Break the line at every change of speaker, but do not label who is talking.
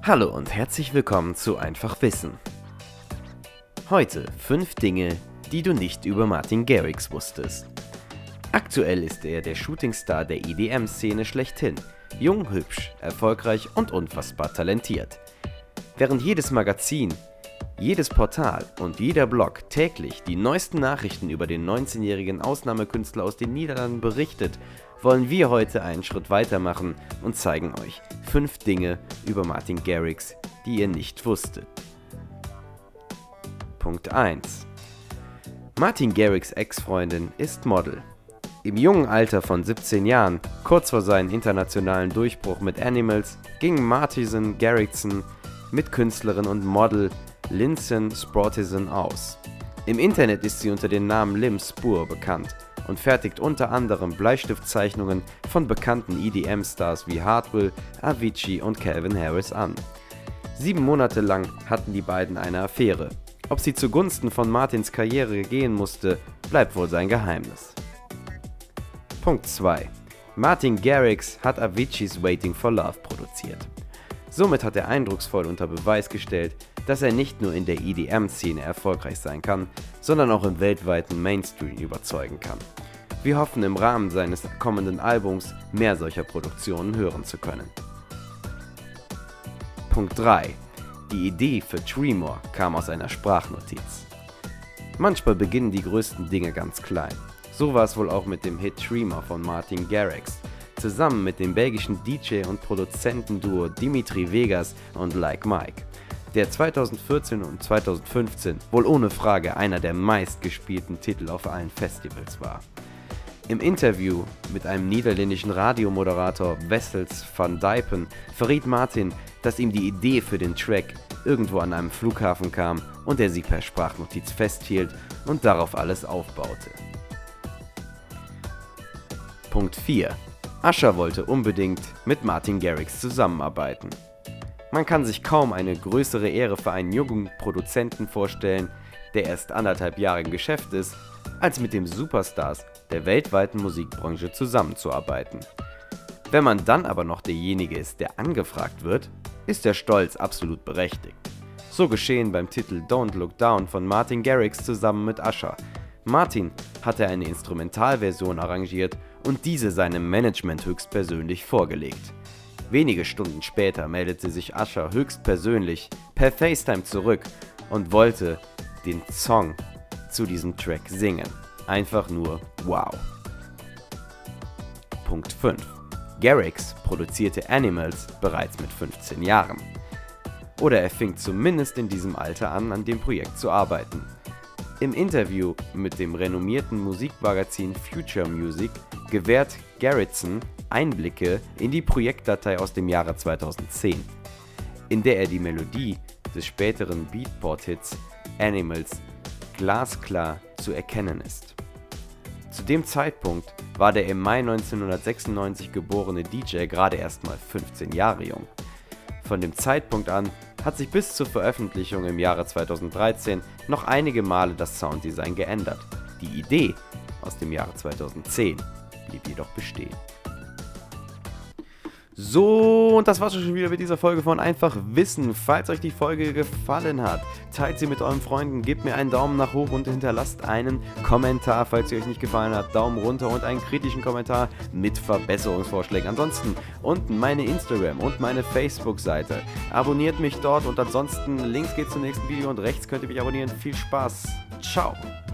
Hallo und herzlich willkommen zu Einfach Wissen. Heute 5 Dinge, die du nicht über Martin Garrix wusstest. Aktuell ist er der Shootingstar der EDM-Szene schlechthin. Jung, hübsch, erfolgreich und unfassbar talentiert. Während jedes Magazin, jedes Portal und jeder Blog täglich die neuesten Nachrichten über den 19-jährigen Ausnahmekünstler aus den Niederlanden berichtet, wollen wir heute einen Schritt weitermachen und zeigen euch 5 Dinge über Martin Garrix, die ihr nicht wusstet. Punkt 1. Martin Garrix' Ex-Freundin ist Model. Im jungen Alter von 17 Jahren, kurz vor seinem internationalen Durchbruch mit Animals, ging Martin Garrixen mit Künstlerin und Model Lindsay Sportison aus. Im Internet ist sie unter dem Namen Lim Spur bekannt und fertigt unter anderem Bleistiftzeichnungen von bekannten EDM-Stars wie Hardwell, Avicii und Calvin Harris an. 7 Monate lang hatten die beiden eine Affäre. Ob sie zugunsten von Martins Karriere gehen musste, bleibt wohl sein Geheimnis. Punkt 2. Martin Garrix hat Aviciis Waiting for Love produziert. Somit hat er eindrucksvoll unter Beweis gestellt, dass er nicht nur in der EDM-Szene erfolgreich sein kann, sondern auch im weltweiten Mainstream überzeugen kann. Wir hoffen im Rahmen seines kommenden Albums mehr solcher Produktionen hören zu können. Punkt 3. Die Idee für Tremor kam aus einer Sprachnotiz. Manchmal beginnen die größten Dinge ganz klein. So war es wohl auch mit dem Hit Tremor von Martin Garrix, zusammen mit dem belgischen DJ und Produzentenduo Dimitri Vegas und Like Mike, der 2014 und 2015 wohl ohne Frage einer der meistgespielten Titel auf allen Festivals war. Im Interview mit einem niederländischen Radiomoderator Wessels van Diepen verriet Martin, dass ihm die Idee für den Track irgendwo an einem Flughafen kam und er sie per Sprachnotiz festhielt und darauf alles aufbaute. Punkt 4. Usher wollte unbedingt mit Martin Garrix zusammenarbeiten. Man kann sich kaum eine größere Ehre für einen jungen Produzenten vorstellen, der erst 1,5 Jahre im Geschäft ist, als mit dem Superstars der weltweiten Musikbranche zusammenzuarbeiten. Wenn man dann aber noch derjenige ist, der angefragt wird, ist der Stolz absolut berechtigt. So geschehen beim Titel Don't Look Down von Martin Garrix zusammen mit Usher. Martin hatte eine Instrumentalversion arrangiert und diese seinem Management höchstpersönlich vorgelegt. Wenige Stunden später meldete sich Usher höchstpersönlich per FaceTime zurück und wollte den Song zu diesem Track singen. Einfach nur wow. Punkt 5. Garrix produzierte Animals bereits mit 15 Jahren. Oder er fing zumindest in diesem Alter an dem Projekt zu arbeiten. Im Interview mit dem renommierten Musikmagazin Future Music gewährt Garrixen Einblicke in die Projektdatei aus dem Jahre 2010, in der er die Melodie des späteren Beatport-Hits Animals glasklar zu erkennen ist. Zu dem Zeitpunkt war der im Mai 1996 geborene DJ gerade erst mal 15 Jahre jung. Von dem Zeitpunkt an hat sich bis zur Veröffentlichung im Jahre 2013 noch einige Male das Sounddesign geändert. Die Idee aus dem Jahre 2010 blieb jedoch bestehen. So, und das war's schon wieder mit dieser Folge von Einfach Wissen. Falls euch die Folge gefallen hat, teilt sie mit euren Freunden, gebt mir einen Daumen nach hoch und hinterlasst einen Kommentar, falls sie euch nicht gefallen hat, Daumen runter und einen kritischen Kommentar mit Verbesserungsvorschlägen. Ansonsten unten meine Instagram und meine Facebook-Seite. Abonniert mich dort und ansonsten links geht's zum nächsten Video und rechts könnt ihr mich abonnieren. Viel Spaß. Ciao.